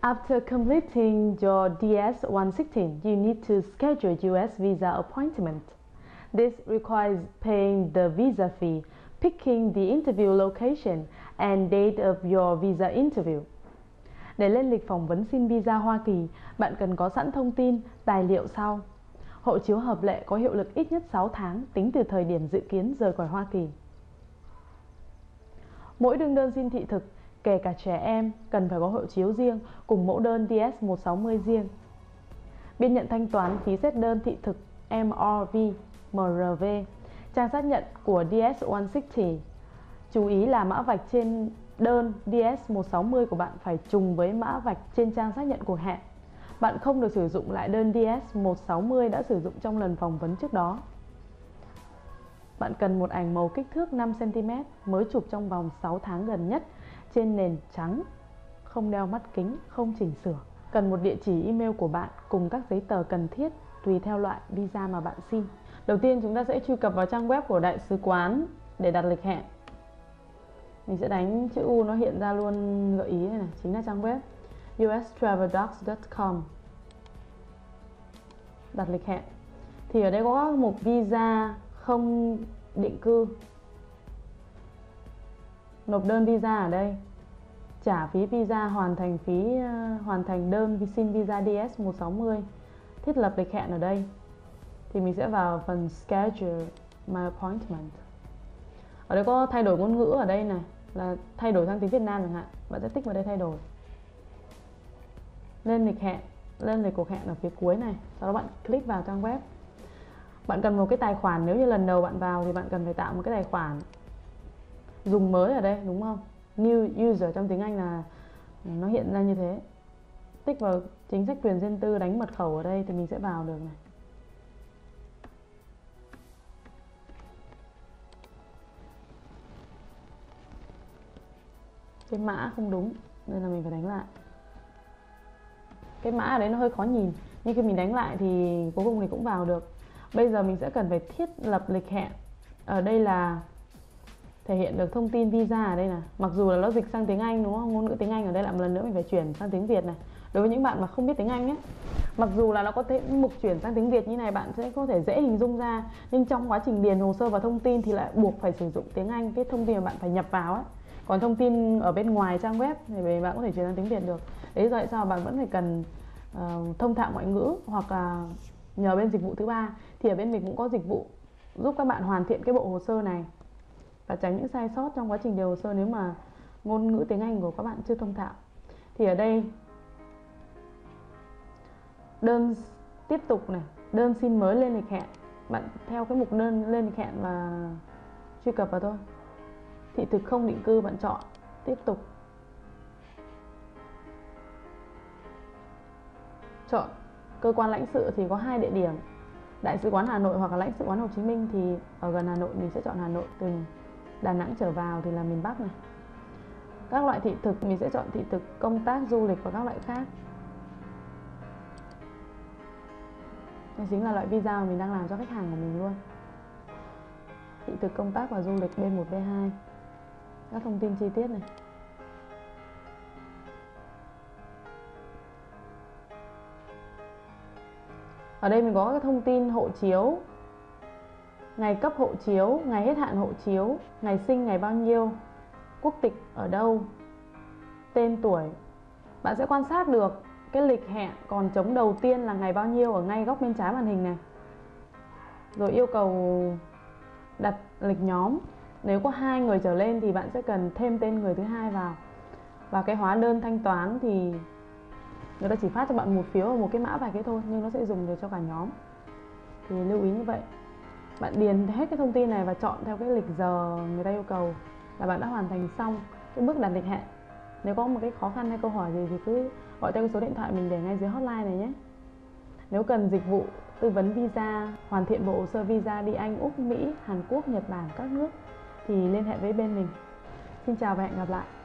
After completing your DS-116, you need to schedule US visa appointment. This requires paying the visa fee, picking the interview location, and date of your visa interview. Để lên lịch phỏng vấn xin visa Hoa Kỳ, bạn cần có sẵn thông tin, tài liệu sau. Hộ chiếu hợp lệ có hiệu lực ít nhất 6 tháng tính từ thời điểm dự kiến rời khỏi Hoa Kỳ. Mỗi đương đơn xin thị thực, kể cả trẻ em, cần phải có hộ chiếu riêng cùng mẫu đơn DS-160 riêng. Biên nhận thanh toán phí xét đơn thị thực MRV, trang xác nhận của DS-160. Chú ý là mã vạch trên đơn DS-160 của bạn phải trùng với mã vạch trên trang xác nhận cuộc hẹn. Bạn không được sử dụng lại đơn DS-160 đã sử dụng trong lần phỏng vấn trước đó. Bạn cần một ảnh màu kích thước 5cm mới chụp trong vòng 6 tháng gần nhất trên nền trắng, không đeo mắt kính, không chỉnh sửa. Cần một địa chỉ email của bạn cùng các giấy tờ cần thiết tùy theo loại visa mà bạn xin. Đầu tiên chúng ta sẽ truy cập vào trang web của Đại sứ quán để đặt lịch hẹn. Mình sẽ đánh chữ U, nó hiện ra luôn gợi ý này, chính là trang web ustraveldocs.com. Đặt lịch hẹn. Thì ở đây có một visa không định cư. Nộp đơn visa ở đây. Trả phí visa, hoàn thành đơn xin visa DS-160. Thiết lập lịch hẹn ở đây. Thì mình sẽ vào phần Schedule my appointment. Ở đây có thay đổi ngôn ngữ ở đây này, là thay đổi sang tiếng Việt Nam chẳng hạn. Bạn sẽ tích vào đây thay đổi. Lên lịch hẹn, lên lịch cuộc hẹn ở phía cuối này. Sau đó bạn click vào trang web. Bạn cần một cái tài khoản, nếu như lần đầu bạn vào thì bạn cần phải tạo một cái tài khoản dùng mới ở đây, đúng không? New user trong tiếng Anh là nó hiện ra như thế. Tích vào chính sách quyền riêng tư, đánh mật khẩu ở đây thì mình sẽ vào được này. Cái mã không đúng nên là mình phải đánh lại. Cái mã ở đấy nó hơi khó nhìn, nhưng khi mình đánh lại thì cuối cùng thì cũng vào được. Bây giờ mình sẽ cần phải thiết lập lịch hẹn. Ở đây là thể hiện được thông tin visa ở đây nè. Mặc dù là nó dịch sang tiếng Anh đúng không? Ngôn ngữ tiếng Anh ở đây lại một lần nữa mình phải chuyển sang tiếng Việt này. Đối với những bạn mà không biết tiếng Anh ấy, mặc dù là nó có thể mục chuyển sang tiếng Việt như này, bạn sẽ có thể dễ hình dung ra, nhưng trong quá trình điền hồ sơ và thông tin thì lại buộc phải sử dụng tiếng Anh, cái thông tin mà bạn phải nhập vào ấy. Còn thông tin ở bên ngoài trang web thì bạn có thể chuyển sang tiếng Việt được. Đấy tại sao bạn vẫn phải cần thông thạo ngoại ngữ hoặc là nhờ bên dịch vụ thứ ba. Thì ở bên mình cũng có dịch vụ giúp các bạn hoàn thiện cái bộ hồ sơ này và tránh những sai sót trong quá trình điều hồ sơ nếu mà ngôn ngữ tiếng Anh của các bạn chưa thông thạo. Thì ở đây đơn tiếp tục này, đơn xin mới lên lịch hẹn. Bạn theo cái mục đơn lên lịch hẹn và truy cập vào thôi. Thị thực không định cư bạn chọn tiếp tục. Chọn cơ quan lãnh sự thì có 2 địa điểm, Đại sứ quán Hà Nội hoặc là lãnh sự quán Hồ Chí Minh. Thì ở gần Hà Nội mình sẽ chọn Hà Nội, từ Đà Nẵng trở vào thì là miền Bắc này. Các loại thị thực mình sẽ chọn thị thực công tác, du lịch và các loại khác. Đây chính là loại visa mà mình đang làm cho khách hàng của mình luôn. Thị thực công tác và du lịch B1, B2. Các thông tin chi tiết này. Ở đây mình có cái thông tin hộ chiếu, ngày cấp hộ chiếu, ngày hết hạn hộ chiếu, ngày sinh ngày bao nhiêu, quốc tịch ở đâu, tên tuổi. Bạn sẽ quan sát được cái lịch hẹn còn trống đầu tiên là ngày bao nhiêu ở ngay góc bên trái màn hình này. Rồi yêu cầu đặt lịch nhóm. Nếu có 2 người trở lên thì bạn sẽ cần thêm tên người thứ hai vào. Và cái hóa đơn thanh toán thì người ta chỉ phát cho bạn một phiếu và một cái mã vạch ấy thôi, nhưng nó sẽ dùng được cho cả nhóm. Thì lưu ý như vậy. Bạn điền hết cái thông tin này và chọn theo cái lịch giờ người ta yêu cầu là bạn đã hoàn thành xong cái bước đặt lịch hẹn. Nếu có một cái khó khăn hay câu hỏi gì thì cứ gọi theo cái số điện thoại mình để ngay dưới hotline này nhé. Nếu cần dịch vụ tư vấn visa, hoàn thiện bộ hồ sơ visa đi Anh, Úc, Mỹ, Hàn Quốc, Nhật Bản, các nước thì liên hệ với bên mình. Xin chào và hẹn gặp lại.